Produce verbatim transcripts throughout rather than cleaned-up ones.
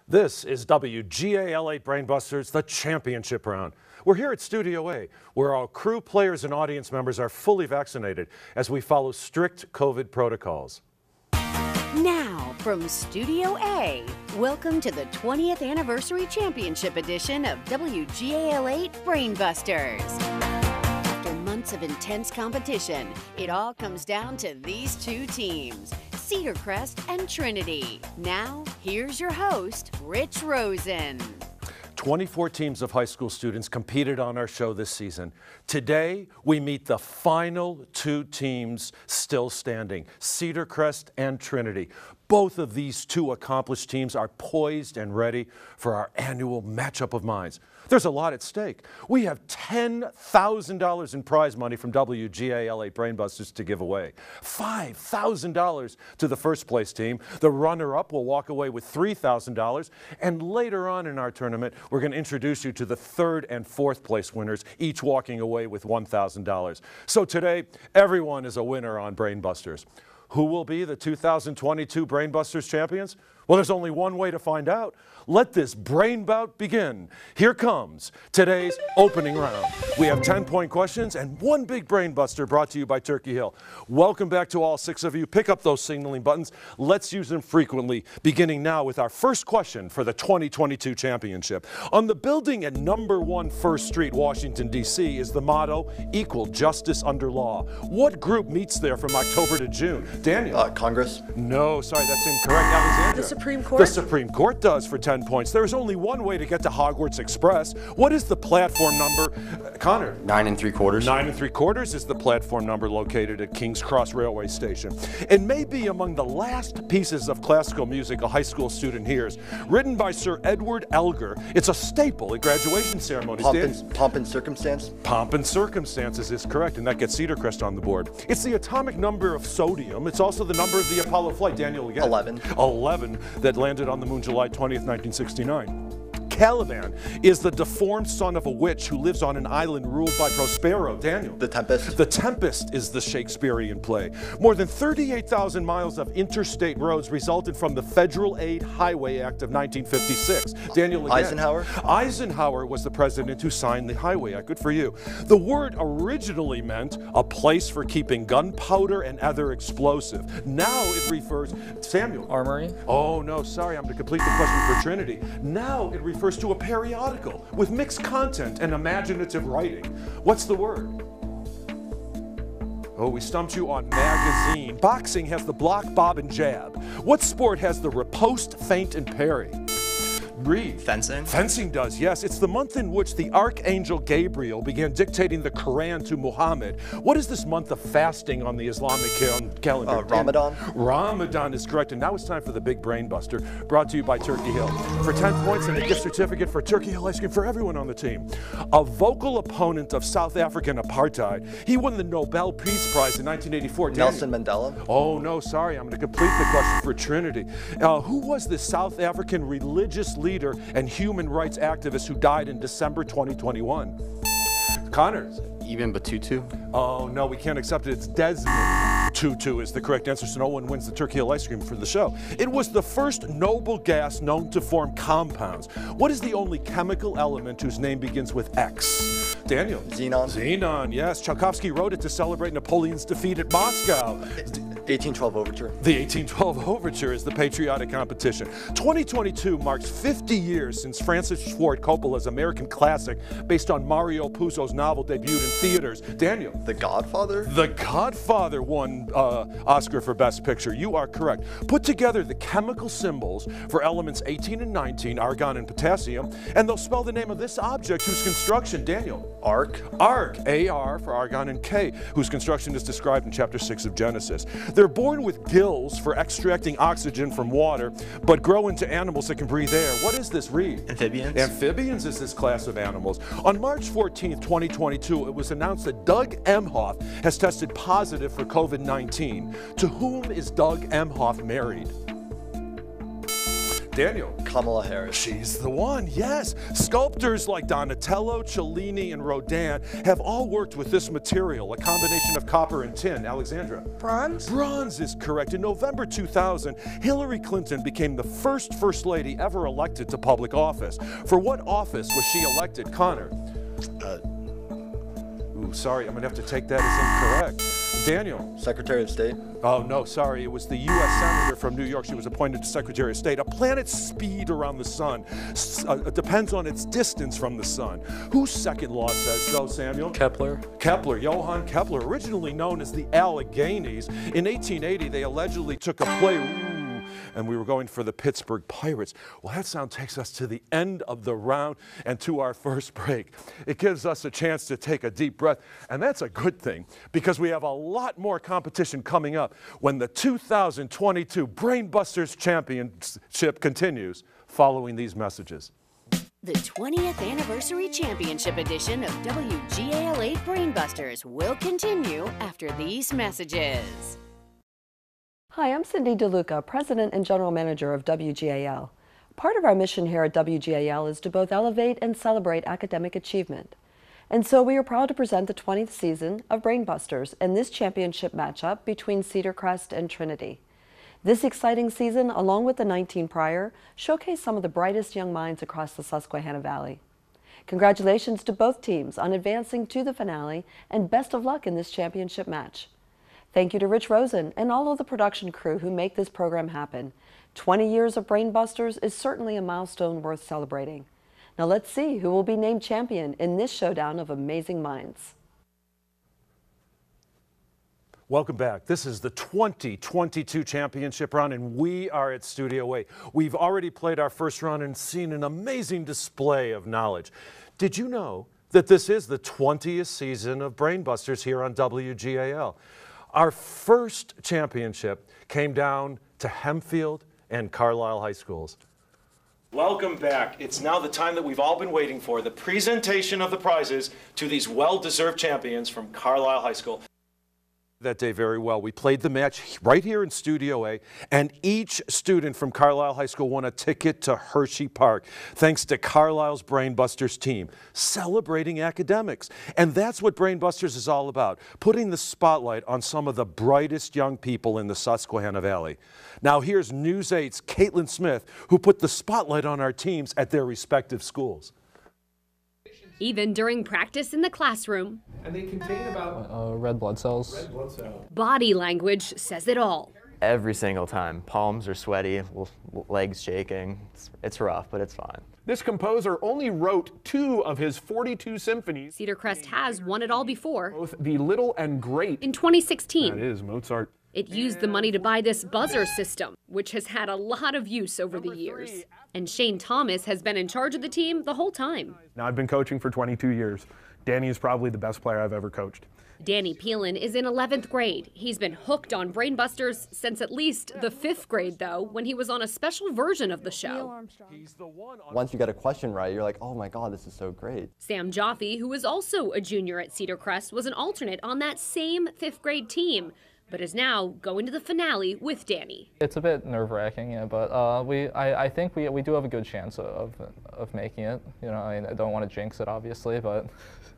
This is W G A L eight Brainbusters, the championship round. We're here at Studio A, where our crew, players, and audience members are fully vaccinated as we follow strict COVID protocols. Now, from Studio A, welcome to the twentieth Anniversary Championship edition of W G A L eight Brainbusters. After months of intense competition, it all comes down to these two teams, Cedar Crest and Trinity. Now, here's your host, Rich Rosen. twenty-four teams of high school students competed on our show this season. Today, we meet the final two teams still standing, Cedar Crest and Trinity. Both of these two accomplished teams are poised and ready for our annual matchup of minds. There's a lot at stake. We have ten thousand dollars in prize money from W G A L eight Brainbusters to give away. five thousand dollars to the first place team. The runner-up will walk away with three thousand dollars. And later on in our tournament, we're going to introduce you to the third and fourth place winners, each walking away with one thousand dollars. So today, everyone is a winner on Brainbusters. Who will be the two thousand twenty-two Brainbusters champions? Well, there's only one way to find out. Let this brain bout begin. Here comes today's opening round. We have ten-point questions and one big brain buster brought to you by Turkey Hill. Welcome back to all six of you. Pick up those signaling buttons. Let's use them frequently, beginning now with our first question for the twenty twenty-two championship. On the building at number one First Street, Washington, D C is the motto, Equal Justice Under Law. What group meets there from October to June? Daniel? Uh, Congress? No, sorry, that's incorrect. Alexandra? The Supreme Court? The Supreme Court does for ten points. There's only one way to get to Hogwarts Express. What is the platform number? Uh, Connor? Nine and three quarters. Nine and three quarters is the platform number located at King's Cross Railway Station. It may be among the last pieces of classical music a high school student hears. Written by Sir Edward Elgar, it's a staple at graduation ceremonies. Pomp and, pomp and circumstance? Pomp and circumstances is correct, and that gets Cedar Crest on the board. It's the atomic number of sodium. It's also the number of the Apollo flight. Daniel again. Eleven. Eleven that landed on the moon July twentieth, nineteen sixty-nine. Caliban is the deformed son of a witch who lives on an island ruled by Prospero. Daniel? The Tempest. The Tempest is the Shakespearean play. More than thirty-eight thousand miles of interstate roads resulted from the Federal Aid Highway Act of nineteen fifty-six. Daniel again. Eisenhower? Eisenhower was the president who signed the Highway Act. Good for you. The word originally meant a place for keeping gunpowder and other explosive. Now it refers, Samuel? Armory? Oh no, sorry, I'm going to complete the question for Trinity. Now it refers to a periodical with mixed content and imaginative writing. What's the word? Oh, we stumped you on magazine. Boxing has the block, bob, and jab. What sport has the riposte, feint, and parry? Read. Fencing? Fencing does, yes. It's the month in which the Archangel Gabriel began dictating the Quran to Muhammad. What is this month of fasting on the Islamic cal calendar? Uh, Ramadan? Ramadan is correct, and now it's time for the Big Brain Buster, brought to you by Turkey Hill. For ten points and a gift certificate for Turkey Hill ice cream for everyone on the team. A vocal opponent of South African apartheid, he won the Nobel Peace Prize in nineteen eighty-four. Nelson Mandela? Oh, no, sorry, I'm going to complete the question for Trinity. Uh, who was the South African religious leader and human rights activist who died in December twenty twenty-one? Connor? Ibn Battuta? Oh, no, we can't accept it. It's Desmond Tutu is the correct answer, so no one wins the Turkey Hill ice cream for the show. It was the first noble gas known to form compounds. What is the only chemical element whose name begins with X? Daniel? Xenon? Xenon, yes. Tchaikovsky wrote it to celebrate Napoleon's defeat at Moscow. eighteen twelve Overture. The eighteen twelve Overture is the patriotic competition. twenty twenty-two marks fifty years since Francis Ford Coppola's American classic, based on Mario Puzo's novel, debuted in theaters. Daniel? The Godfather? The Godfather won uh, Oscar for Best Picture. You are correct. Put together the chemical symbols for elements eighteen and nineteen, argon and potassium, and they'll spell the name of this object whose construction, Daniel? Arc? Arc, A R for argon, and K, whose construction is described in chapter six of Genesis. They're born with gills for extracting oxygen from water, but grow into animals that can breathe air. What is this, Reed? Amphibians? Amphibians is this class of animals. On March fourteenth, twenty twenty-two, it was announced that Doug Emhoff has tested positive for COVID nineteen. To whom is Doug Emhoff married? Daniel. Kamala Harris. She's the one, yes. Sculptors like Donatello, Cellini, and Rodin have all worked with this material, a combination of copper and tin. Alexandra. Bronze? Bronze is correct. In November two thousand, Hillary Clinton became the first First Lady ever elected to public office. For what office was she elected, Connor? Uh, Ooh, sorry, I'm gonna have to take that as incorrect. Daniel. Secretary of State. Oh, no, sorry. It was the U S Senator from New York. She was appointed to Secretary of State. A planet's speed around the sun uh, depends on its distance from the sun. Whose second law says so, Samuel? Kepler. Kepler, Johann Kepler, originally known as the Alleghenies. In eighteen eighty, they allegedly took a play, ooh, and we were going for the Pittsburgh Pirates. Well, that sound takes us to the end of the round and to our first break. It gives us a chance to take a deep breath, and that's a good thing because we have a lot more competition coming up when the two thousand twenty-two Brainbusters Championship continues following these messages. The twentieth Anniversary Championship edition of W G A L eight Brainbusters will continue after these messages. Hi, I'm Cindy DeLuca, President and General Manager of W G A L. Part of our mission here at W G A L is to both elevate and celebrate academic achievement. And so we are proud to present the twentieth season of Brainbusters and this championship matchup between Cedar Crest and Trinity. This exciting season, along with the nineteen prior, showcased some of the brightest young minds across the Susquehanna Valley. Congratulations to both teams on advancing to the finale, and best of luck in this championship match. Thank you to Rich Rosen and all of the production crew who make this program happen. twenty years of Brainbusters is certainly a milestone worth celebrating. Now let's see who will be named champion in this showdown of amazing minds. Welcome back. This is the twenty twenty-two championship round, and we are at Studio A. We've already played our first round and seen an amazing display of knowledge. Did you know that this is the twentieth season of Brainbusters here on W G A L? Our first championship came down to Hempfield and Carlisle High Schools. Welcome back. It's now the time that we've all been waiting for, the presentation of the prizes to these well-deserved champions from Carlisle High School. That day very well. We played the match right here in Studio A, and each student from Carlisle High School won a ticket to Hershey Park, thanks to Carlisle's Brainbusters team, celebrating academics. And that's what Brainbusters is all about, putting the spotlight on some of the brightest young people in the Susquehanna Valley. Now here's News eight's Caitlin Smith, who put the spotlight on our teams at their respective schools. Even during practice in the classroom. And they contain about uh, red blood cells. Red blood cells. Body language says it all. Every single time. Palms are sweaty, legs shaking. It's, it's rough, but it's fine. This composer only wrote two of his forty-two symphonies. Cedar Crest has won it all before. Both the Little and Great. In twenty sixteen. That is Mozart. It used the money to buy this buzzer system, which has had a lot of use over the years. And Shane Thomas has been in charge of the team the whole time. Now, I've been coaching for twenty-two years. Danny is probably the best player I've ever coached. Danny Peelan is in eleventh grade. He's been hooked on Brainbusters since at least the fifth grade, though, when he was on a special version of the show. Once you get a question right, you're like, oh my God, this is so great. Sam Jaffe, who is also a junior at Cedar Crest, was an alternate on that same fifth grade team, but is now going to the finale with Danny. It's a bit nerve-wracking, yeah, but uh, we, I, I think we, we do have a good chance of, of making it. You know, I, I don't want to jinx it, obviously, but...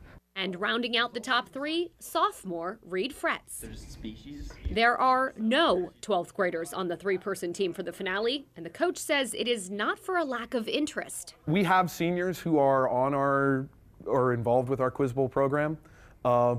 And rounding out the top three, sophomore Reed Fretz. There's species. There are no twelfth graders on the three-person team for the finale, and the coach says it is not for a lack of interest. We have seniors who are on our, or involved with our Quiz Bowl program, uh,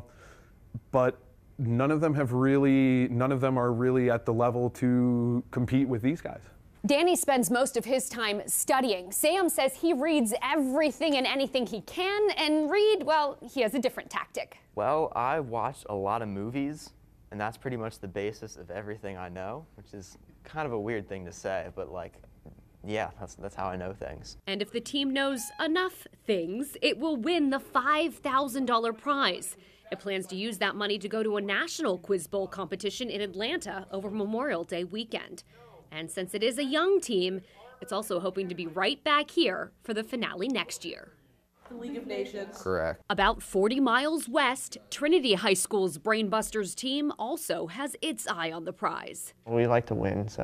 but none of them have really, none of them are really at the level to compete with these guys. Danny spends most of his time studying. Sam says he reads everything and anything he can, and Reed, well, he has a different tactic. Well, I watched a lot of movies, and that's pretty much the basis of everything I know, which is kind of a weird thing to say, but like, yeah, that's, that's how I know things. And if the team knows enough things, it will win the five thousand dollar prize. It plans to use that money to go to a national Quiz Bowl competition in Atlanta over Memorial Day weekend. And since it is a young team, it's also hoping to be right back here for the finale next year. The League of Nations. Correct. About forty miles west, Trinity High School's Brainbusters team also has its eye on the prize. We like to win, so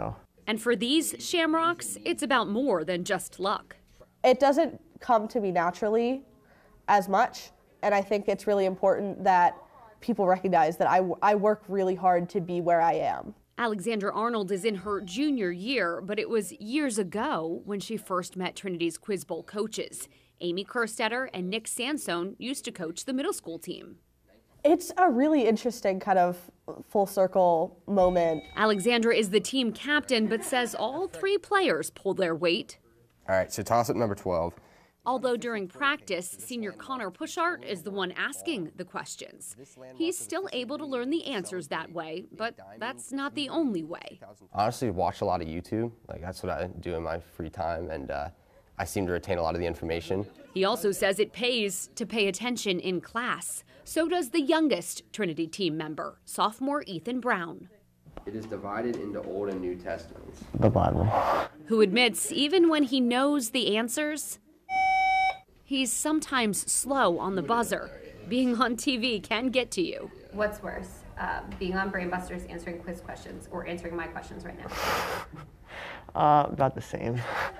And for these Shamrocks, it's about more than just luck. It doesn't come to me naturally as much, and I think it's really important that people recognize that I, I work really hard to be where I am. Alexandra Arnold is in her junior year, but it was years ago when she first met Trinity's Quiz Bowl coaches. Amy Kerstetter and Nick Sansone used to coach the middle school team. It's a really interesting kind of full circle moment. Alexandra is the team captain, but says all three players pulled their weight. All right, so toss up number twelve. Although during practice, senior Connor Pushart is the one asking the questions. He's still able to learn the answers that way, but that's not the only way. Honestly, watch a lot of YouTube. Like, that's what I do in my free time, and uh, I seem to retain a lot of the information. He also says it pays to pay attention in class. So does the youngest Trinity team member, sophomore Ethan Brown. It is divided into Old and New Testaments. The Bible. Who admits even when he knows the answers, he's sometimes slow on the buzzer. Being on T V can get to you. What's worse, uh, being on Brainbusters, answering quiz questions, or answering my questions right now? Uh, about the same.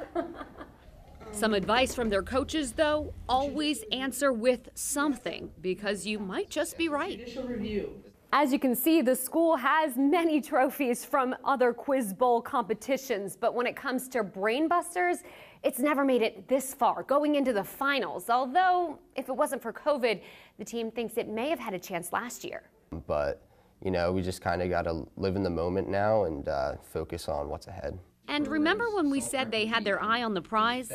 Some advice from their coaches, though, always answer with something, because you might just be right. As you can see, the school has many trophies from other Quiz Bowl competitions, but when it comes to Brainbusters, it's never made it this far, going into the finals. Although, if it wasn't for COVID, the team thinks it may have had a chance last year. But, you know, we just kind of got to live in the moment now and uh, focus on what's ahead. And remember when we said they had their eye on the prize?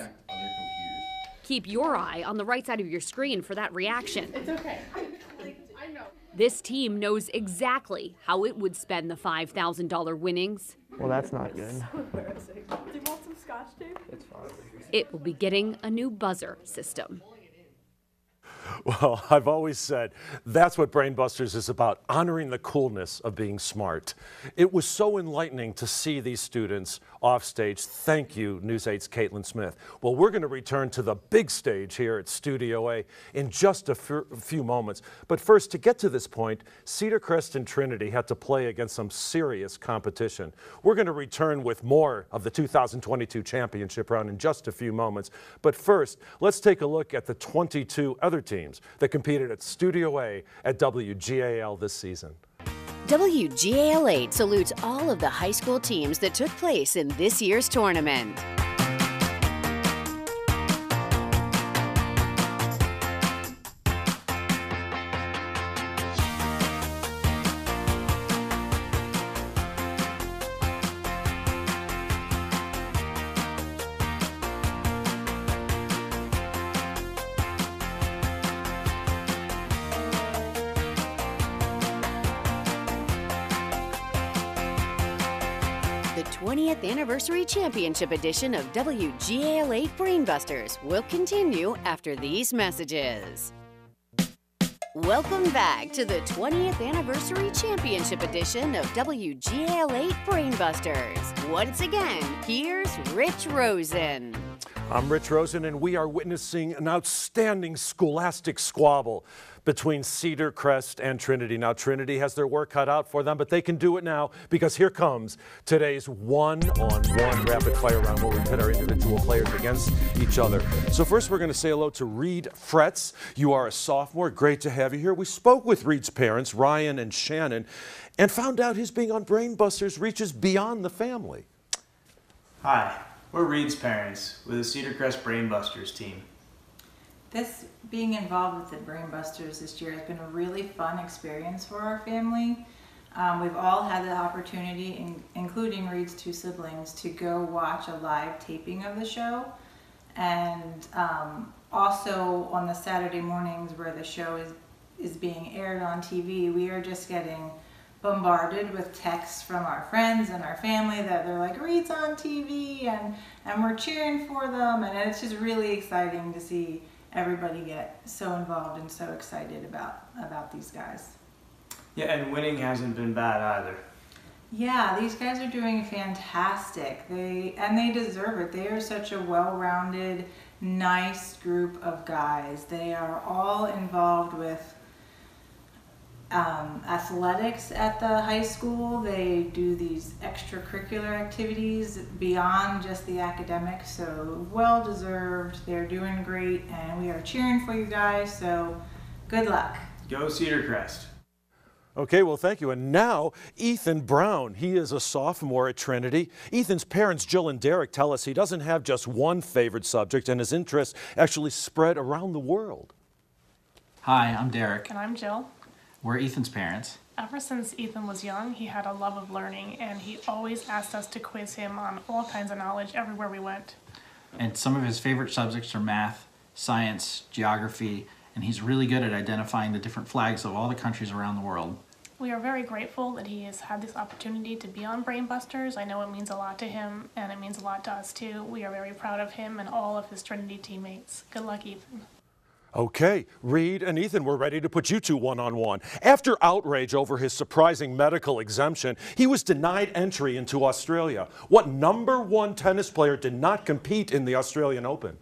Keep your eye on the right side of your screen for that reaction. It's okay. I know. This team knows exactly how it would spend the five thousand dollar winnings. Well, that's not good. So embarrassing. Do you want some scotch tape? It's fine. It will be getting a new buzzer system. Well, I've always said that's what Brainbusters is about, honoring the coolness of being smart. It was so enlightening to see these students off stage. Thank you, News eight's Caitlin Smith. Well, we're going to return to the big stage here at Studio A in just a few moments. But first, to get to this point, Cedar Crest and Trinity had to play against some serious competition. We're going to return with more of the two thousand twenty-two championship round in just a few moments. But first, let's take a look at the twenty-two other teams that competed at Studio A at W G A L this season. W G A L eight salutes all of the high school teams that took place in this year's tournament. The twentieth Anniversary Championship edition of W G A L eight Brainbusters will continue after these messages. Welcome back to the twentieth Anniversary Championship edition of W G A L eight Brainbusters. Once again, here's Rich Rosen. I'm Rich Rosen, and we are witnessing an outstanding scholastic squabble between Cedar Crest and Trinity. Now, Trinity has their work cut out for them, but they can do it now because here comes today's one-on-one rapid-fire round where we pit our individual players against each other. So first, we're going to say hello to Reed Fretz. You are a sophomore. Great to have you here. We spoke with Reed's parents, Ryan and Shannon, and found out his being on Brainbusters reaches beyond the family. Hi, we're Reed's parents with the Cedar Crest Brainbusters team. This being involved with the Brainbusters this year has been a really fun experience for our family. Um, we've all had the opportunity, in, including Reed's two siblings, to go watch a live taping of the show. And um, also on the Saturday mornings where the show is, is being aired on T V, we are just getting bombarded with texts from our friends and our family that they're like, Reed's on T V, and, and we're cheering for them. And it's just really exciting to see everybody get so involved and so excited about about these guys. Yeah, and winning hasn't been bad either. Yeah, these guys are doing fantastic. They and they deserve it. They are such a well-rounded, nice group of guys. They are all involved with um, athletics at the high school. They do these extracurricular activities beyond just the academics, so well deserved. They're doing great, and we are cheering for you guys, so good luck. Go Cedar Crest. Okay, well, thank you. And now, Ethan Brown. He is a sophomore at Trinity. Ethan's parents, Jill and Derek, tell us he doesn't have just one favorite subject, and his interests actually spread around the world. Hi, I'm Derek. And I'm Jill. We're Ethan's parents. Ever since Ethan was young, he had a love of learning, and he always asked us to quiz him on all kinds of knowledge everywhere we went. And some of his favorite subjects are math, science, geography, and he's really good at identifying the different flags of all the countries around the world. We are very grateful that he has had this opportunity to be on Brain Busters. I know it means a lot to him, and it means a lot to us too. We are very proud of him and all of his Trinity teammates. Good luck, Ethan. Okay, Reed and Ethan, we're ready to put you two one-on-one. After outrage over his surprising medical exemption, he was denied entry into Australia. What number one tennis player did not compete in the Australian Open?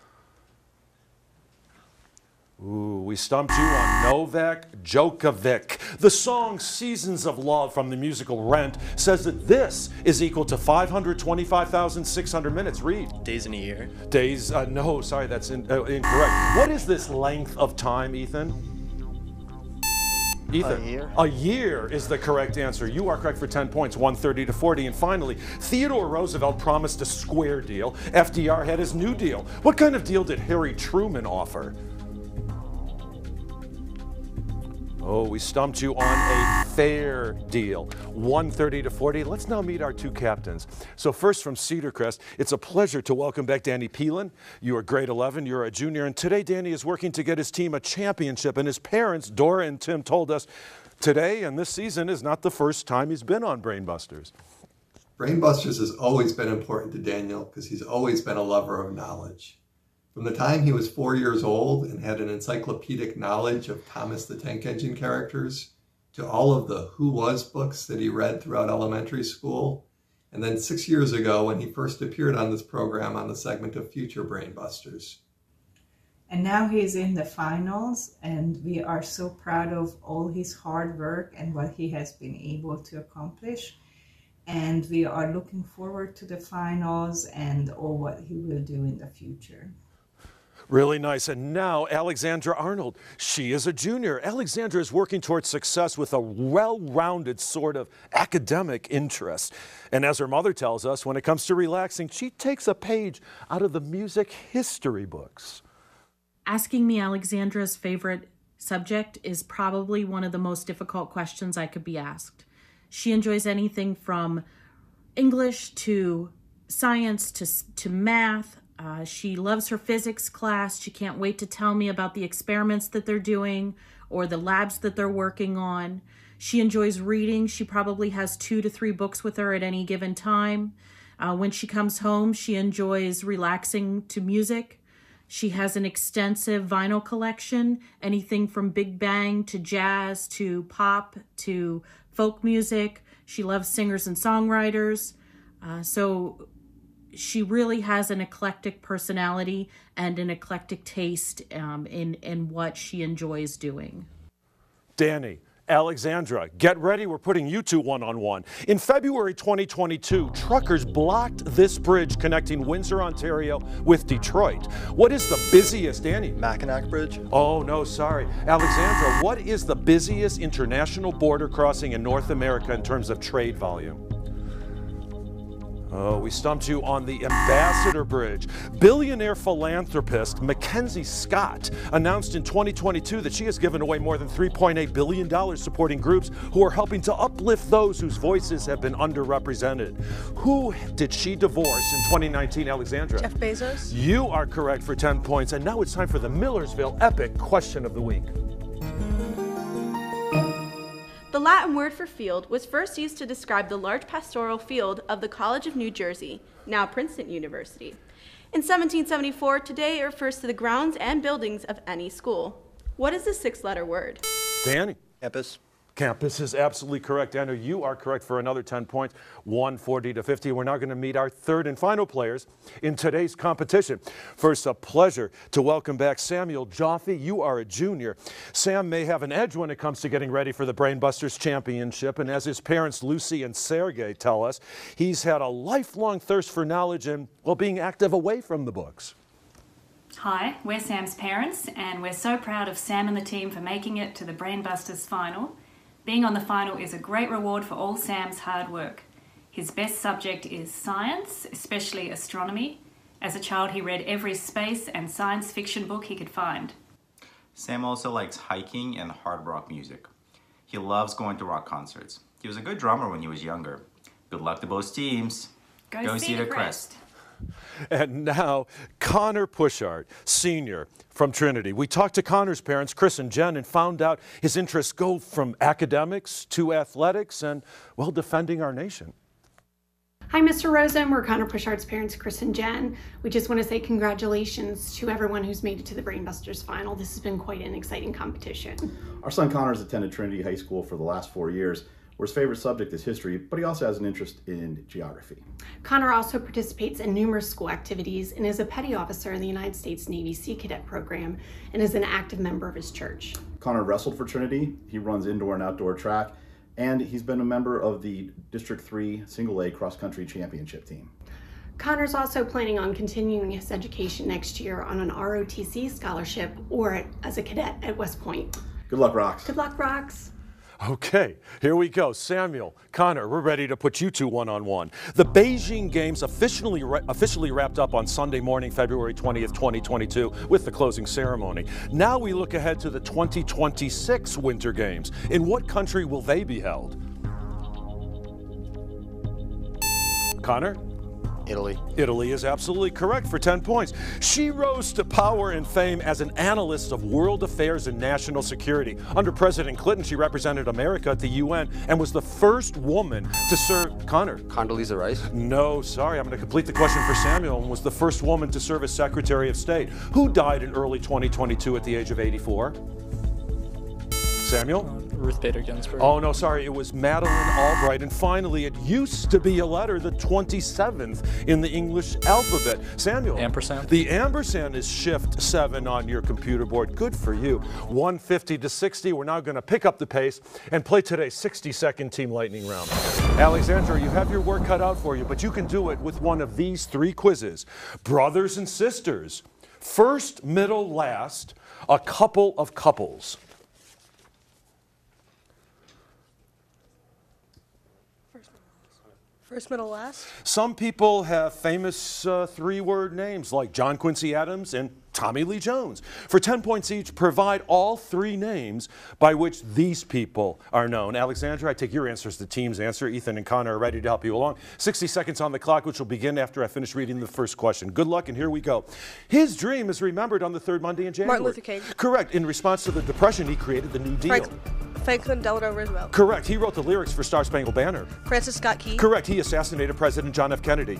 Ooh, we stumped you on Novak Djokovic. The song Seasons of Love from the musical Rent says that this is equal to five hundred twenty-five thousand six hundred minutes. Read. Days in a year. Days, uh, no, sorry, that's in, uh, incorrect. What is this length of time, Ethan? Ethan. A year. A year is the correct answer. You are correct for ten points, one thirty to forty. And finally, Theodore Roosevelt promised a square deal. F D R had his New Deal. What kind of deal did Harry Truman offer? Oh, we stumped you on a fair deal, one thirty to forty. Let's now meet our two captains. So first from Cedar Crest, it's a pleasure to welcome back Danny Peelan. You are grade eleven, you're a junior, and today Danny is working to get his team a championship, and his parents, Dora and Tim, told us today and this season is not the first time he's been on Brain Busters. Brain Busters has always been important to Daniel because he's always been a lover of knowledge. From the time he was four years old and had an encyclopedic knowledge of Thomas the Tank Engine characters, to all of the Who Was books that he read throughout elementary school, and then six years ago when he first appeared on this program on the segment of Future Brain Busters. And now he's in the finals, and we are so proud of all his hard work and what he has been able to accomplish. And we are looking forward to the finals and all what he will do in the future. Really nice. And now Alexandra Arnold. She is a junior. Alexandra is working towards success with a well-rounded sort of academic interest. And as her mother tells us, when it comes to relaxing, she takes a page out of the music history books. Asking me Alexandra's favorite subject is probably one of the most difficult questions I could be asked. She enjoys anything from English to science to, to math. Uh, she loves her physics class. She can't wait to tell me about the experiments that they're doing or the labs that they're working on. She enjoys reading. She probably has two to three books with her at any given time. Uh, when she comes home, she enjoys relaxing to music. She has an extensive vinyl collection, anything from Big Bang to jazz to pop to folk music. She loves singers and songwriters. Uh, so she really has an eclectic personality and an eclectic taste um, in, in what she enjoys doing. Danny, Alexandra, get ready. We're putting you two one-on-one. In February twenty twenty-two, truckers blocked this bridge connecting Windsor, Ontario with Detroit. What is the busiest, Danny? Mackinac Bridge. Oh, no, sorry. Alexandra, what is the busiest international border crossing in North America in terms of trade volume? Oh, we stumped you on the Ambassador Bridge. Billionaire philanthropist Mackenzie Scott announced in twenty twenty-two that she has given away more than three point eight billion dollars supporting groups who are helping to uplift those whose voices have been underrepresented. Who did she divorce in twenty nineteen, Alexandra? Jeff Bezos. You are correct for ten points, and now it's time for the Millersville Epic Question of the Week. The Latin word for field was first used to describe the large pastoral field of the College of New Jersey, now Princeton University. In seventeen seventy-four, today it refers to the grounds and buildings of any school. What is the six-letter word? Danny. Campus. Campus is absolutely correct. Daniel, you are correct for another ten points, one forty to fifty. We're now going to meet our third and final players in today's competition. First, a pleasure to welcome back Samuel Joffe. You are a junior. Sam may have an edge when it comes to getting ready for the Brainbusters Championship, and as his parents Lucy and Sergey tell us, he's had a lifelong thirst for knowledge and, well, being active away from the books. Hi, we're Sam's parents, and we're so proud of Sam and the team for making it to the Brainbusters final. Being on the final is a great reward for all Sam's hard work. His best subject is science, especially astronomy. As a child, he read every space and science fiction book he could find. Sam also likes hiking and hard rock music. He loves going to rock concerts. He was a good drummer when he was younger. Good luck to both teams. Go, Go see, see the crest. crest. And now, Connor Pushart, senior from Trinity. We talked to Connor's parents, Chris and Jen, and found out his interests go from academics to athletics and, well, defending our nation. Hi, Mister Rosen. We're Connor Pushart's parents, Chris and Jen. We just want to say congratulations to everyone who's made it to the Brainbusters final. This has been quite an exciting competition. Our son Connor's attended Trinity High School for the last four years, where his favorite subject is history, but he also has an interest in geography. Connor also participates in numerous school activities and is a petty officer in the United States Navy Sea Cadet program and is an active member of his church. Connor wrestled for Trinity. He runs indoor and outdoor track, and he's been a member of the District three Single A Cross Country Championship team. Connor's also planning on continuing his education next year on an R O T C scholarship or as a cadet at West Point. Good luck, Rox. Good luck, Rox. Okay, here we go. Samuel, Connor, we're ready to put you two one-on-one. The Beijing Games officially officially wrapped up on Sunday morning, February twentieth, twenty twenty-two, with the closing ceremony. Now we look ahead to the twenty twenty-six Winter Games. In what country will they be held? Connor? Italy. Italy is absolutely correct for ten points. She rose to power and fame as an analyst of world affairs and national security. Under President Clinton, she represented America at the U N and was the first woman to serve. Connor? Condoleezza Rice? No, sorry. I'm going to complete the question for Samuel, and was the first woman to serve as Secretary of State. Who died in early twenty twenty-two at the age of eighty-four? Samuel? Ruth Bader Ginsburg. Oh, no, sorry. It was Madeleine Albright. And finally, it used to be a letter, the twenty-seventh in the English alphabet. Samuel. Ampersand. The ampersand is shift seven on your computer board. Good for you. one fifty to sixty. We're now going to pick up the pace and play today's sixty second Team Lightning round. Alexandra, you have your work cut out for you, but you can do it with one of these three quizzes. Brothers and sisters. First, middle, last. A couple of couples. First, middle, last? Some people have famous uh, three-word names like John Quincy Adams and Tommy Lee Jones. For ten points each, provide all three names by which these people are known. Alexandra, I take your answer as the team's answer. Ethan and Connor are ready to help you along. sixty seconds on the clock, which will begin after I finish reading the first question. Good luck, and here we go. His dream is remembered on the third Monday in January. Martin Luther King. Correct. In response to the Depression, he created the New Deal. Frank Franklin Delano Roosevelt. Correct. He wrote the lyrics for Star Spangled Banner. Francis Scott Key. Correct. He assassinated President John F. Kennedy.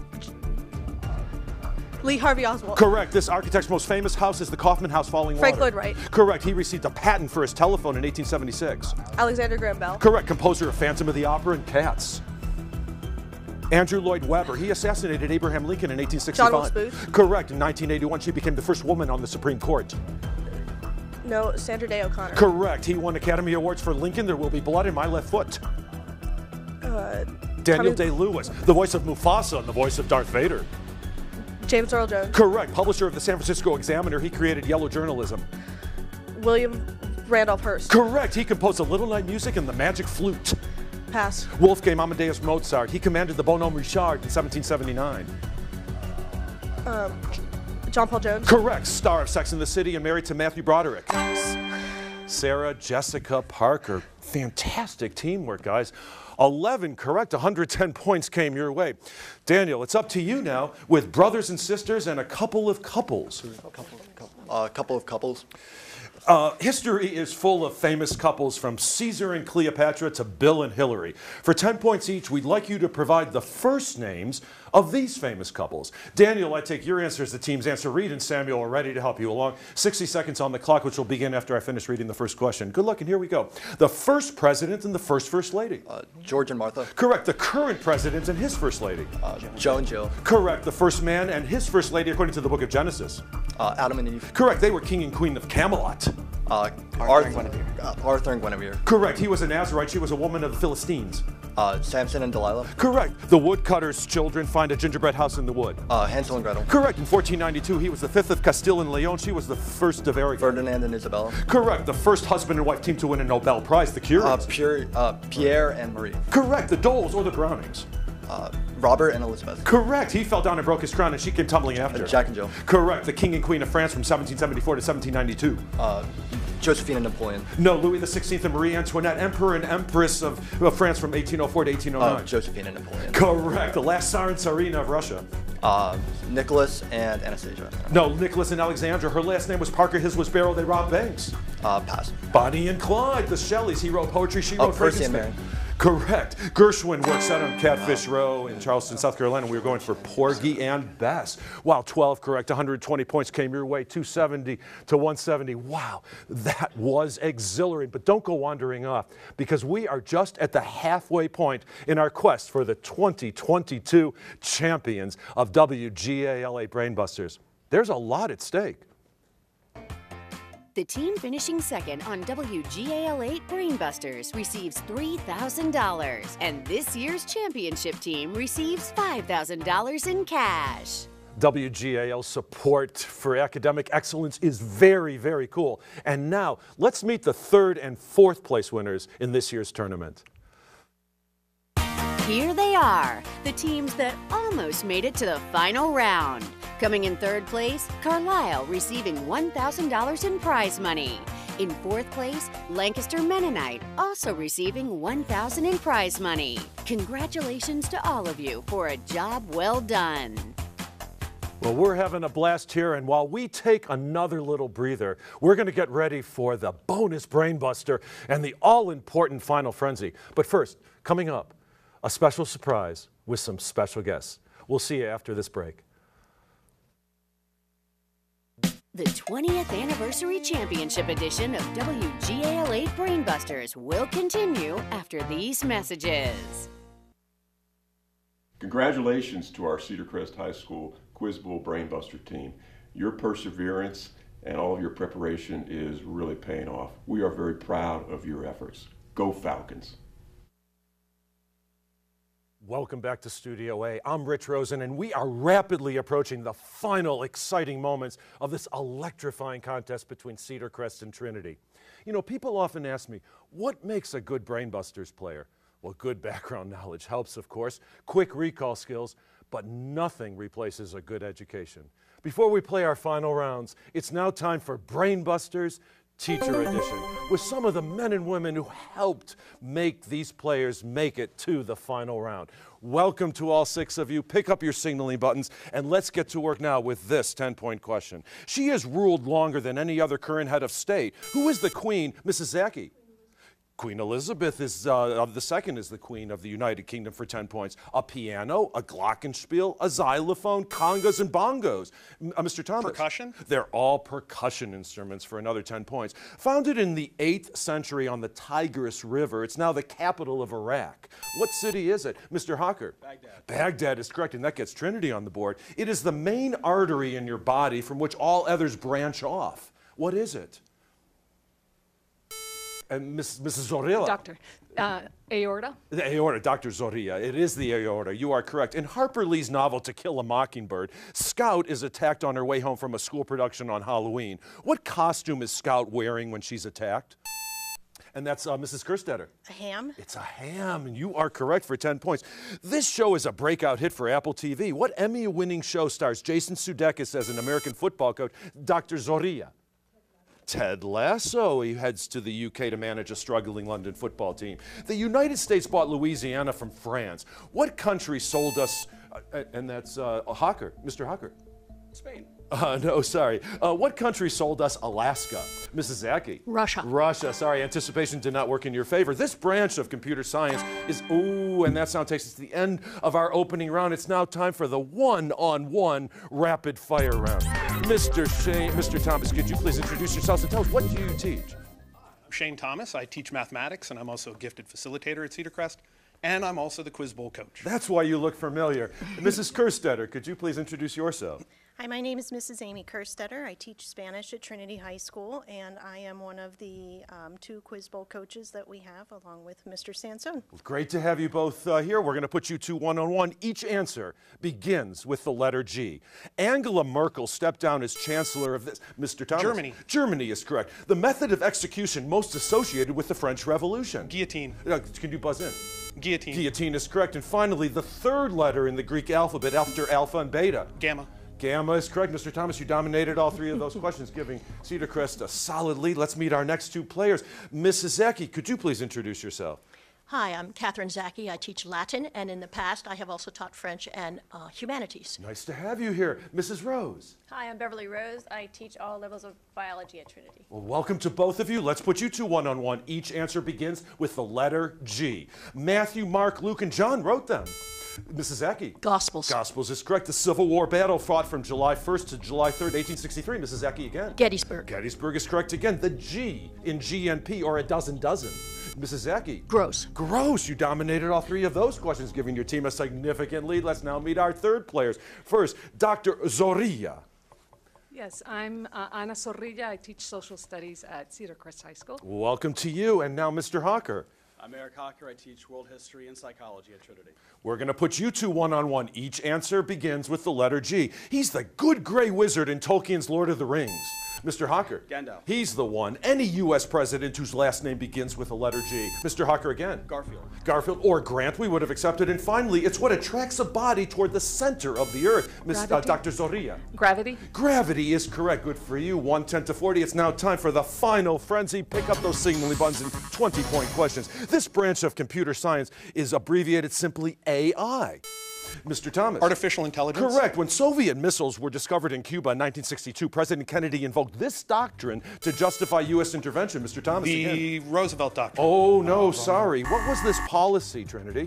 Lee Harvey Oswald. Correct. This architect's most famous house is the Kaufman House Falling Frank Water. Lloyd Wright. Correct. He received a patent for his telephone in eighteen seventy-six. Alexander Graham Bell. Correct. Composer of Phantom of the Opera and Cats. Andrew Lloyd Webber. He assassinated Abraham Lincoln in eighteen sixty-five. John Wilkes Booth. Correct. In nineteen eighty-one, she became the first woman on the Supreme Court. No, Sandra Day O'Connor. Correct. He won Academy Awards for Lincoln, There Will Be Blood in My Left Foot. Uh, Daniel Tommy... Day-Lewis, the voice of Mufasa and the voice of Darth Vader. James Earl Jones. Correct. Publisher of the San Francisco Examiner, he created yellow journalism. William Randolph Hearst. Correct. He composed the Little Night Music and the Magic Flute. Pass. Wolfgang Amadeus Mozart. He commanded the Bonhomme Richard in seventeen seventy-nine. Um, John Paul Jones. Correct. Star of Sex and the City and married to Matthew Broderick. Sarah Jessica Parker. Fantastic teamwork, guys. eleven correct, one hundred ten points came your way. Daniel, it's up to you now with brothers and sisters and a couple of couples. A couple, uh, couple of couples. Uh, history is full of famous couples from Caesar and Cleopatra to Bill and Hillary. For ten points each, we'd like you to provide the first names of these famous couples? Daniel, I take your answer as the team's answer. Reed and Samuel are ready to help you along. sixty seconds on the clock, which will begin after I finish reading the first question. Good luck, and here we go. The first president and the first first lady. Uh, George and Martha. Correct. The current president and his first lady. Uh, Joe and Jill. Correct. The first man and his first lady, according to the book of Genesis. Uh, Adam and Eve. Correct. They were king and queen of Camelot. Uh, Arthur, and Guinevere. Uh, Arthur and Guinevere. Correct. He was a Nazarite. She was a woman of the Philistines. Uh, Samson and Delilah. Correct. The woodcutter's children find a gingerbread house in the wood. Uh, Hansel and Gretel. Correct. In fourteen ninety-two, he was the fifth of Castile and Leon. She was the first of Aragon. Ferdinand and Isabella. Correct. The first husband and wife team to win a Nobel Prize, the Curies. Uh, Pierre, uh, Pierre and Marie. Correct. The Doles or the Brownings. Uh, Robert and Elizabeth. Correct. He fell down and broke his crown, and she came tumbling after. Uh, Jack and Jill. Correct. The king and queen of France from seventeen seventy-four to seventeen ninety-two. Uh, Josephine and Napoleon. No, Louis the sixteenth and Marie Antoinette, Emperor and Empress of, of France from eighteen oh four to eighteen oh nine. Uh, Josephine and Napoleon. Correct. The last Tsar and Tsarina of Russia. Uh, Nicholas and Anastasia. No, Nicholas and Alexandra. Her last name was Parker. His was Barrow. They robbed banks. Uh, pass. Bonnie and Clyde, the Shelleys. He wrote poetry. She wrote oh, Percy and Mary. Correct. Gershwin works out on Catfish Row in Charleston, South Carolina. We were going for Porgy and Bess. Wow, twelve correct. one hundred twenty points came your way, two seventy to one seventy. Wow, that was exhilarating. But don't go wandering off, because we are just at the halfway point in our quest for the twenty twenty-two champions of W G A L eight Brainbusters. There's a lot at stake. The team finishing second on W G A L eight Brainbusters receives three thousand dollars, and this year's championship team receives five thousand dollars in cash. W G A L support for academic excellence is very, very cool. And now, let's meet the third and fourth place winners in this year's tournament. Here they are, the teams that almost made it to the final round. Coming in third place, Carlisle receiving one thousand dollars in prize money. In fourth place, Lancaster Mennonite also receiving one thousand dollars in prize money. Congratulations to all of you for a job well done. Well, we're having a blast here, and while we take another little breather, we're going to get ready for the bonus Brainbuster and the all-important Final Frenzy. But first, coming up, a special surprise with some special guests. We'll see you after this break. The twentieth Anniversary Championship edition of W G A L eight Brainbusters will continue after these messages. Congratulations to our Cedar Crest High School Quiz Bowl Brainbuster team. Your perseverance and all of your preparation is really paying off. We are very proud of your efforts. Go Falcons. Welcome back to Studio A. I'm Rich Rosen, and we are rapidly approaching the final exciting moments of this electrifying contest between Cedar Crest and Trinity. You know, people often ask me, what makes a good Brainbusters player? Well, good background knowledge helps, of course, quick recall skills, but nothing replaces a good education. Before we play our final rounds, it's now time for Brainbusters Teacher Edition, with some of the men and women who helped make these players make it to the final round. Welcome to all six of you. Pick up your signaling buttons, and let's get to work now with this ten-point question. She has ruled longer than any other current head of state. Who is the queen, Missus Zaki? Queen Elizabeth is uh, the second is the Queen of the United Kingdom for ten points. A piano, a glockenspiel, a xylophone, congas, and bongos. M uh, Mister Thomas. Percussion? They're all percussion instruments for another ten points. Founded in the eighth century on the Tigris River, it's now the capital of Iraq. What city is it? Mister Hawker. Baghdad. Baghdad is correct, and that gets Trinity on the board. It is the main artery in your body from which all others branch off. What is it? And Miss, Missus Zorilla. Doctor, uh, aorta? The aorta, Doctor Zorilla. It is the aorta. You are correct. In Harper Lee's novel To Kill a Mockingbird, Scout is attacked on her way home from a school production on Halloween. What costume is Scout wearing when she's attacked? And that's uh, Missus Kerstetter. A ham? It's a ham, and you are correct for ten points. This show is a breakout hit for Apple T V. What Emmy-winning show stars Jason Sudeikis as an American football coach, Doctor Zorilla? Ted Lasso. He heads to the U K to manage a struggling London football team. The United States bought Louisiana from France. What country sold us, uh, and that's uh, Hawker, Mister Hawker? Spain. Uh, no, sorry. Uh, what country sold us Alaska? Missus Zaki. Russia. Russia. Sorry, anticipation did not work in your favor. This branch of computer science is, ooh, and that sound takes us to the end of our opening round. It's now time for the one-on-one rapid fire round. Mister Shane, Mister Thomas, could you please introduce yourselves and tell us, what do you teach? I'm Shane Thomas. I teach mathematics, and I'm also a gifted facilitator at Cedar Crest. And I'm also the Quiz Bowl coach. That's why you look familiar. Missus Kerstetter, could you please introduce yourself? Hi, my name is Missus Amy Kerstetter. I teach Spanish at Trinity High School, and I am one of the um, two Quiz Bowl coaches that we have, along with Mister Sansone. Well, great to have you both uh, here. We're going to put you two one-on-one. Each answer begins with the letter G. Angela Merkel stepped down as chancellor of this. Mister Thomas? Germany. Germany is correct. The method of execution most associated with the French Revolution. Guillotine. Uh, can you buzz in? Guillotine. Guillotine is correct. And finally, the third letter in the Greek alphabet after alpha and beta. Gamma. Gamma is correct. Mister Thomas, you dominated all three of those questions, giving Cedar Crest a solid lead. Let's meet our next two players. Missus Zaki, could you please introduce yourself? Hi, I'm Catherine Zaki. I teach Latin, and in the past, I have also taught French and uh, humanities. Nice to have you here. Missus Rose. Hi, I'm Beverly Rose. I teach all levels of biology at Trinity. Well, welcome to both of you. Let's put you two one-on-one. Each answer begins with the letter G. Matthew, Mark, Luke, and John wrote them. Missus Zaki. Gospels. Gospels is correct. The Civil War battle fought from July first to July third, eighteen sixty-three. Missus Zaki again. Gettysburg. Gettysburg is correct again. The G in G N P, or a dozen dozen. Missus Zaki. Gross. Gross. You dominated all three of those questions, giving your team a significant lead. Let's now meet our third players. First, Doctor Zorrilla. Yes, I'm uh, Ana Zorrilla. I teach social studies at Cedar Crest High School. Welcome to you. And now Mister Hawker. I'm Eric Hawker. I teach world history and psychology at Trinity. We're going to put you two one-on-one. Each answer begins with the letter G. He's the good gray wizard in Tolkien's Lord of the Rings. Mister Hawker. Gandalf. He's the one. Any U S president whose last name begins with the letter G. Mister Hawker again. Garfield. Garfield or Grant, we would have accepted. And finally, it's what attracts a body toward the center of the earth. Miss uh, Doctor Zorrilla. Gravity. Gravity is correct. Good for you. one ten to forty. It's now time for the final frenzy. Pick up those signaling buttons and twenty-point questions. This branch of computer science is abbreviated simply A I. Mister Thomas. Artificial intelligence? Correct. When Soviet missiles were discovered in Cuba in nineteen sixty-two, President Kennedy invoked this doctrine to justify U S intervention. Mister Thomas The again. Roosevelt Doctrine. Oh, no, sorry. What was this policy, Trinity?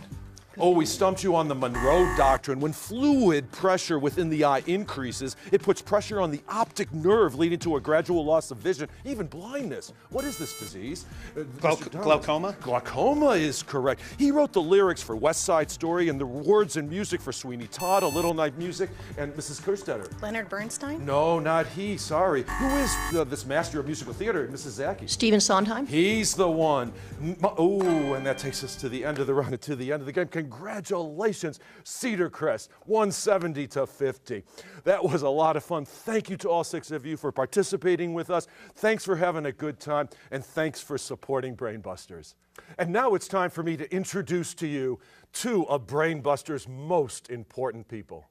Oh, we stumped you on the Monroe Doctrine. When fluid pressure within the eye increases, it puts pressure on the optic nerve, leading to a gradual loss of vision, even blindness. What is this disease? Uh, Glau glaucoma? Glaucoma is correct. He wrote the lyrics for West Side Story and the words and music for Sweeney Todd, A Little Night Music, and Missus Kerstetter. Leonard Bernstein? No, not he, sorry. Who is uh, this master of musical theater, Missus Zaki? Stephen Sondheim. He's the one. Oh, and that takes us to the end of the run and to the end of the game. Congratulations, Cedar Crest, one seventy to fifty. That was a lot of fun. Thank you to all six of you for participating with us. Thanks for having a good time, and thanks for supporting Brainbusters. And now it's time for me to introduce to you two of Brainbusters' most important people.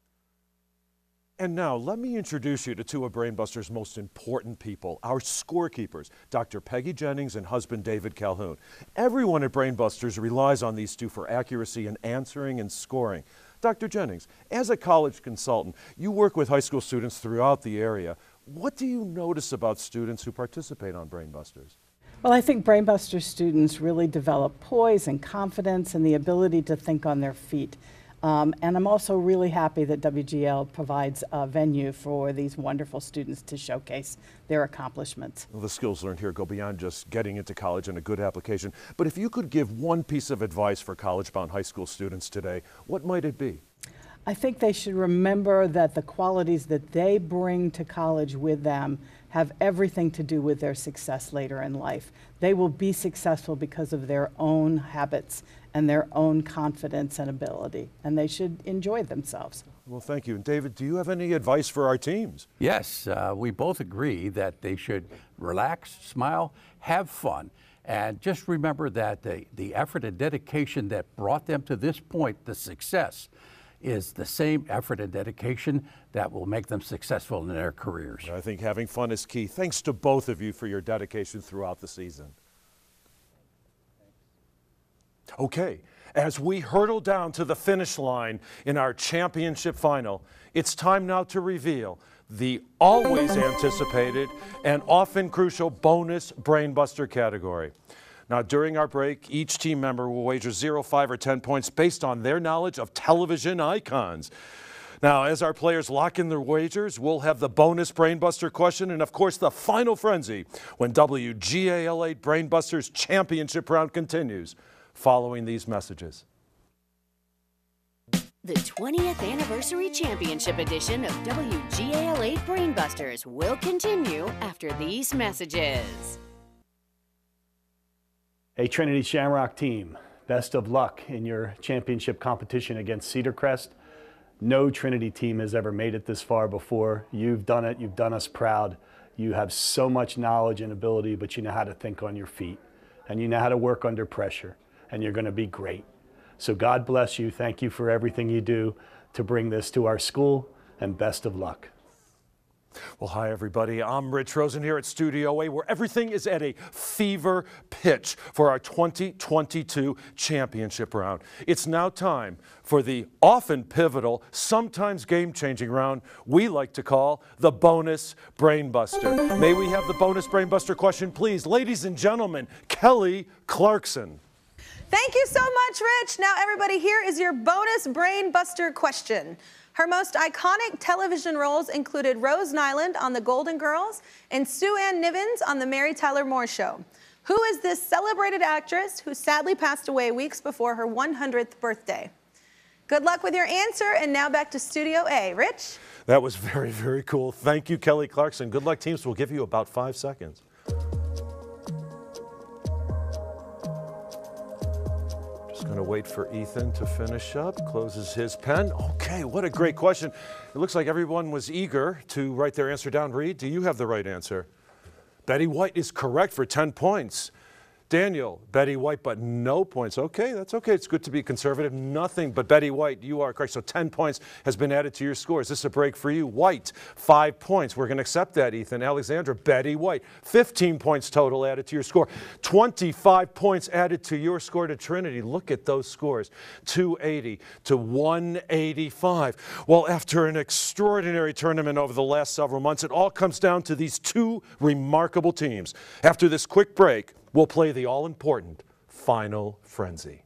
And now, let me introduce you to two of Brainbusters' most important people, our scorekeepers, Doctor Peggy Jennings and husband David Calhoun. Everyone at Brainbusters relies on these two for accuracy in answering and scoring. Doctor Jennings, as a college consultant, you work with high school students throughout the area. What do you notice about students who participate on Brainbusters? Well, I think Brainbusters students really develop poise and confidence and the ability to think on their feet. Um, and I'm also really happy that W G L provides a venue for these wonderful students to showcase their accomplishments. Well, the skills learned here go beyond just getting into college and a good application. But if you could give one piece of advice for college-bound high school students today, what might it be? I think they should remember that the qualities that they bring to college with them have everything to do with their success later in life. They will be successful because of their own habits and their own confidence and ability, and they should enjoy themselves. Well, thank you. And David, do you have any advice for our teams? Yes, uh, we both agree that they should relax, smile, have fun, and just remember that the, the effort and dedication that brought them to this point, the success, is the same effort and dedication that will make them successful in their careers. I think having fun is key. Thanks to both of you for your dedication throughout the season. Okay, As we hurtle down to the finish line in our championship final, it's time now to reveal the always anticipated and often crucial bonus Brainbuster category. Now, during our break, each team member will wager zero, five, or ten points based on their knowledge of television icons. Now, as our players lock in their wagers, we'll have the bonus Brainbuster question and, of course, the final frenzy when W G A L eight Brainbusters championship round continues following these messages. The twentieth Anniversary Championship edition of W G A L eight Brainbusters will continue after these messages. Hey, Trinity Shamrock team, best of luck in your championship competition against Cedar Crest. No Trinity team has ever made it this far before. You've done it. You've done us proud. You have so much knowledge and ability, but you know how to think on your feet, and you know how to work under pressure, and you're going to be great. So God bless you. Thank you for everything you do to bring this to our school, and best of luck. Well, hi, everybody. I'm Rich Rosen here at Studio A, where everything is at a fever pitch for our twenty twenty-two championship round. It's now time for the often pivotal, sometimes game-changing round we like to call the bonus Brainbuster. May we have the bonus Brainbuster question, please? Ladies and gentlemen, Kelly Clarkson. Thank you so much, Rich. Now, everybody, here is your bonus Brainbuster question. Her most iconic television roles included Rose Nyland on The Golden Girls and Sue Ann Nivens on The Mary Tyler Moore Show. Who is this celebrated actress who sadly passed away weeks before her one hundredth birthday? Good luck with your answer, and now back to Studio A. Rich? That was very, very cool. Thank you, Kelly Clarkson. Good luck, teams. We'll give you about five seconds. Going to wait for Ethan to finish up, closes his pen. Okay, what a great question. It looks like everyone was eager to write their answer down. Reed, do you have the right answer? Betty White is correct for ten points. Daniel, Betty White, but no points. Okay, that's okay. It's good to be conservative. Nothing but Betty White. You are correct. So ten points has been added to your score. Is this a break for you? White, five points. We're going to accept that, Ethan. Alexandra, Betty White, fifteen points total added to your score. twenty-five points added to your score to Trinity. Look at those scores. two eighty to one eighty-five. Well, after an extraordinary tournament over the last several months, it all comes down to these two remarkable teams. After this quick break, we'll play the all-important Final Frenzy.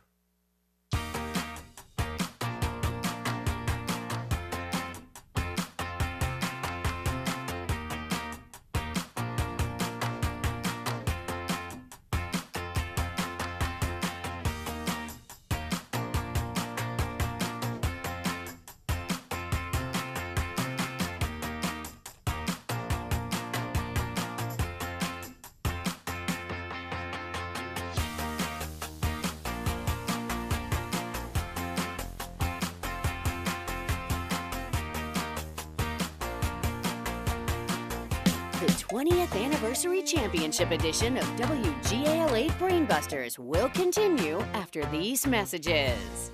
The twentieth Anniversary Championship edition of W G A L eight Brainbusters will continue after these messages.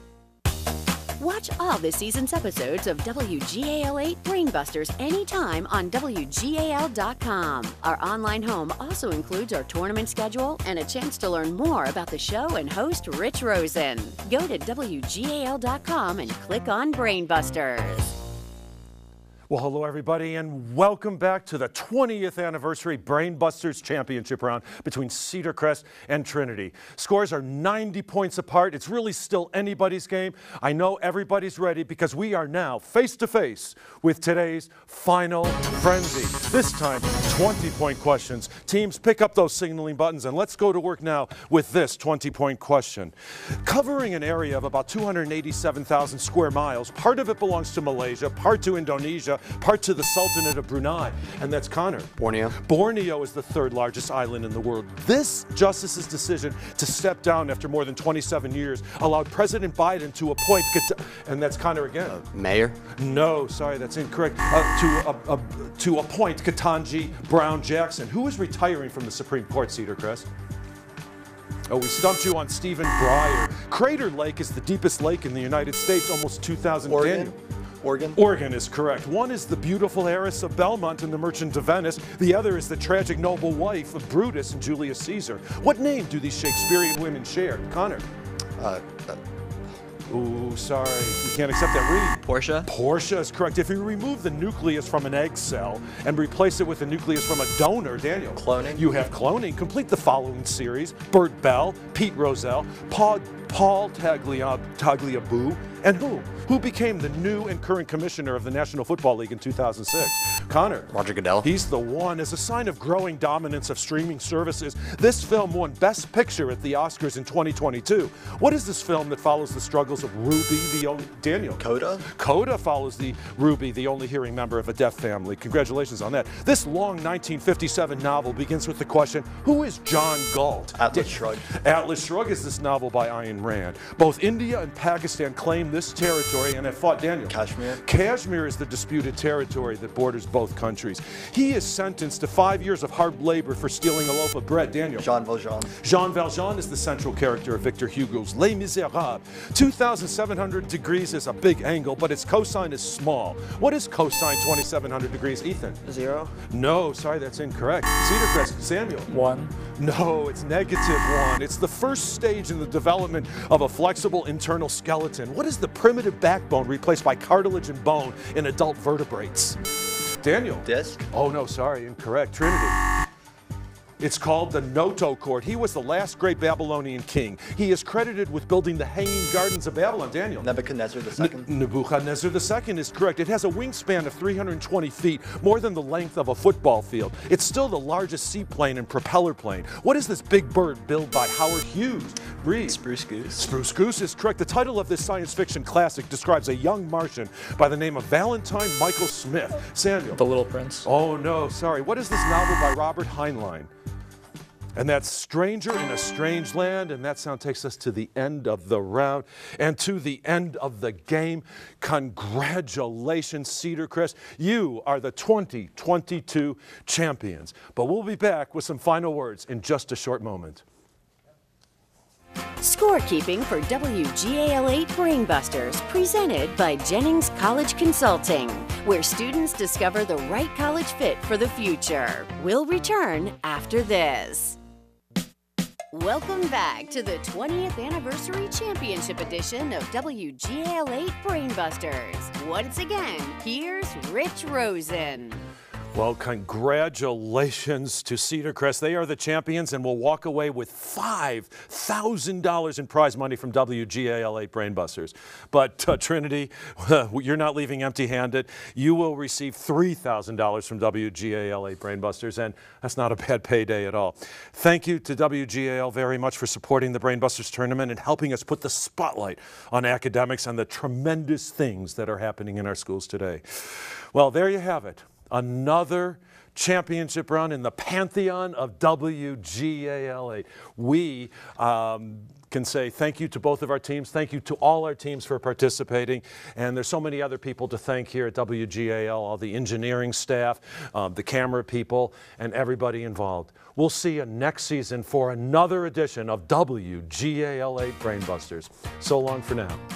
Watch all this season's episodes of W G A L eight Brainbusters anytime on W G A L dot com. Our online home also includes our tournament schedule and a chance to learn more about the show and host Rich Rosen. Go to W G A L dot com and click on Brainbusters. Well, hello, everybody, and welcome back to the twentieth Anniversary Brainbusters Championship round between Cedar Crest and Trinity. Scores are ninety points apart. It's really still anybody's game. I know everybody's ready because we are now face-to-face with today's Final Frenzy. This time, twenty-point questions. Teams, pick up those signaling buttons, and let's go to work now with this twenty-point question. Covering an area of about two hundred eighty-seven thousand square miles, part of it belongs to Malaysia, part to Indonesia, part to the Sultanate of Brunei, and that's Connor. Borneo. Borneo is the third largest island in the world. This justice's decision to step down after more than twenty-seven years allowed President Biden to appoint, and that's Connor again. Uh, mayor? No, sorry, that's incorrect. Uh, to, uh, uh, to appoint Ketanji Brown Jackson, who is retiring from the Supreme Court, Cedar Crest. Oh, we stumped you on Stephen Breyer. Crater Lake is the deepest lake in the United States, almost two thousand. Oregon? Oregon? Oregon is correct. One is the beautiful heiress of Belmont and the Merchant of Venice. The other is the tragic noble wife of Brutus and Julius Caesar. What name do these Shakespearean women share? Connor? Uh, uh, Ooh, sorry, we can't accept that. Read. Porsche? Porsche is correct. If you remove the nucleus from an egg cell and replace it with the nucleus from a donor, Daniel. Cloning? You have cloning. Complete the following series. Bert Bell, Pete Rozelle, Paul, Paul Taglia, Tagliabue, and who? Who became the new and current commissioner of the National Football League in two thousand six? Connor. Roger Goodell. He's the one. As a sign of growing dominance of streaming services, this film won Best Picture at the Oscars in twenty twenty-two. What is this film that follows the struggles of Ruby, the only Daniel? Coda? Coda follows the Ruby, the only hearing member of a deaf family. Congratulations on that. This long nineteen fifty-seven novel begins with the question, who is John Galt? Atlas Shrugged. Atlas Shrugged is this novel by Ayn Rand. Both India and Pakistan claim this territory and have fought, Daniel. Kashmir. Kashmir is the disputed territory that borders both countries. He is sentenced to five years of hard labor for stealing a loaf of bread, Daniel. Jean Valjean. Jean Valjean is the central character of Victor Hugo's Les Miserables. two thousand seven hundred degrees is a big angle, but its cosine is small. What is cosine twenty-seven hundred degrees, Ethan? Zero. No, sorry, that's incorrect. Cedar Crest, Samuel. One. No, it's negative one. It's the first stage in the development of a flexible internal skeleton. What is the primitive backbone replaced by cartilage and bone in adult vertebrates? Daniel. Disc. Oh, no, sorry, incorrect. Trinity. It's called the Notochord. He was the last great Babylonian king. He is credited with building the Hanging Gardens of Babylon. Daniel. Nebuchadnezzar the Second. N Nebuchadnezzar the Second is correct. It has a wingspan of three hundred twenty feet, more than the length of a football field. It's still the largest seaplane and propeller plane. What is this big bird built by Howard Hughes? Read. Spruce Goose. Spruce Goose is correct. The title of this science fiction classic describes a young Martian by the name of Valentine Michael Smith. Samuel. The Little Prince. Oh, no, sorry. What is this novel by Robert Heinlein? And that's Stranger in a Strange Land, and that sound takes us to the end of the round and to the end of the game. Congratulations, Cedar Crest. You are the twenty twenty-two champions. But we'll be back with some final words in just a short moment. Scorekeeping for W G A L eight Brainbusters, presented by Jennings College Consulting, where students discover the right college fit for the future. We'll return after this. Welcome back to the twentieth Anniversary Championship Edition of W G A L eight Brainbusters. Once again, here's Rich Rosen. Well, congratulations to Cedar Crest. They are the champions and will walk away with five thousand dollars in prize money from W G A L eight Brainbusters. But uh, Trinity, uh, you're not leaving empty-handed. You will receive three thousand dollars from W G A L eight Brainbusters, and that's not a bad payday at all. Thank you to W G A L very much for supporting the Brainbusters tournament and helping us put the spotlight on academics and the tremendous things that are happening in our schools today. Well, there you have it. Another championship run in the pantheon of W G A L eight. We um, can say thank you to both of our teams. Thank you to all our teams for participating. And there's so many other people to thank here at W G A L, all the engineering staff, um, the camera people, and everybody involved. We'll see you next season for another edition of W G A L eight Brainbusters. So long for now.